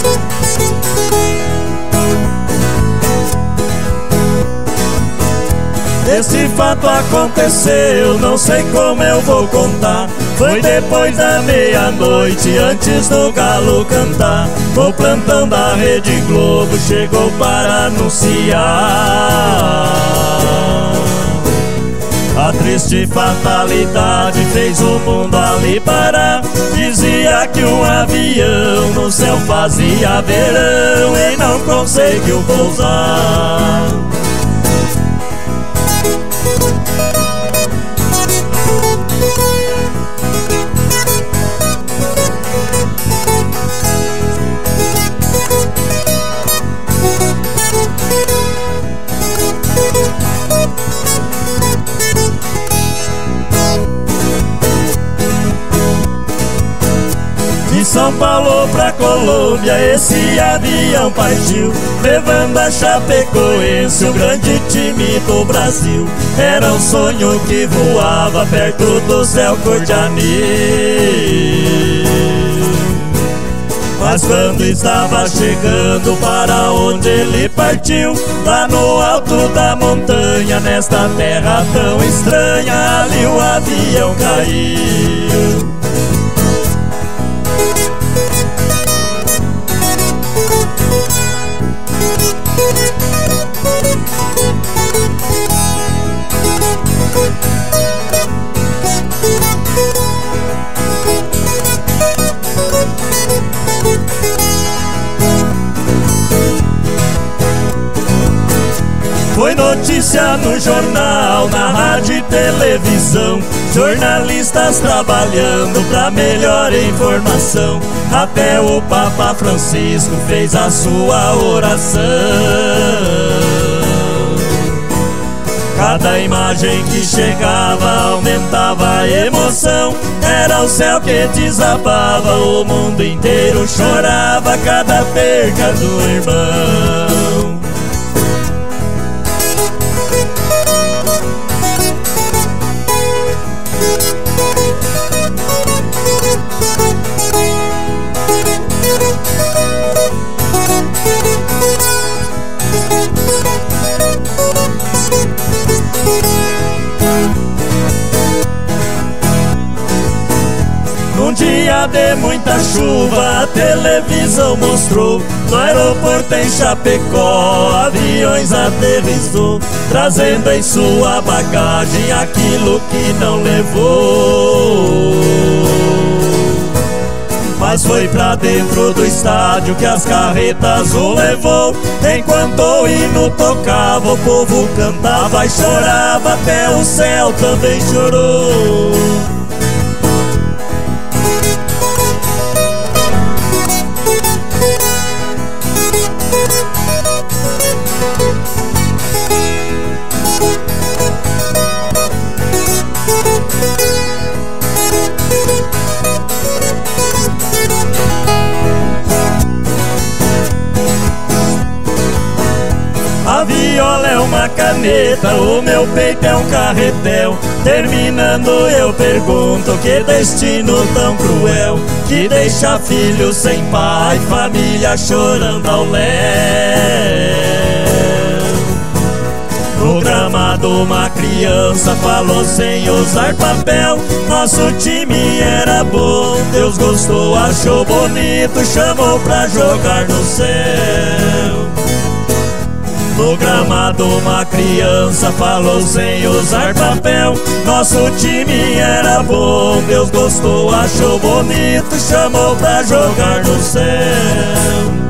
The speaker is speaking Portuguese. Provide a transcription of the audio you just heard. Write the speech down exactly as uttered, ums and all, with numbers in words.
Esse fato aconteceu, não sei como eu vou contar. Foi depois da meia-noite, antes do galo cantar. O plantão da Rede Globo chegou para anunciar a triste fatalidade fez o mundo ali parar. Dizia que um avião no céu fazia verão e não conseguiu pousar. De São Paulo pra Colômbia esse avião partiu, levando a Chapecoense, o grande time do Brasil. Era um sonho que voava perto do céu cor de anil. Mas quando estava chegando para onde ele partiu, lá no alto da montanha, nesta terra tão estranha, ali o avião caiu. Foi notícia no jornal, na rádio e televisão, jornalistas trabalhando pra melhor informação. Até o Papa Francisco fez a sua oração. Cada imagem que chegava aumentava a emoção. Era o céu que desabava, o mundo inteiro chorava cada perca do irmão. Num dia de muita chuva, a televisão mostrou, no aeroporto em Chapecó, aviões aterrissou, trazendo em sua bagagem aquilo que não levou. Mas foi pra dentro do estádio que as carretas o levou. Enquanto o hino tocava, o povo cantava e chorava, até o céu também chorou. A viola é uma caneta, o meu peito é um carretel. Terminando eu pergunto, que destino tão cruel, que deixa filho sem pai, família chorando ao léu. No gramado uma criança falou sem usar papel: nosso time era bom, Deus gostou, achou bonito, chamou pra jogar no céu. No gramado uma criança falou sem usar papel: nosso time era bom, Deus gostou, achou bonito, chamou pra jogar no céu.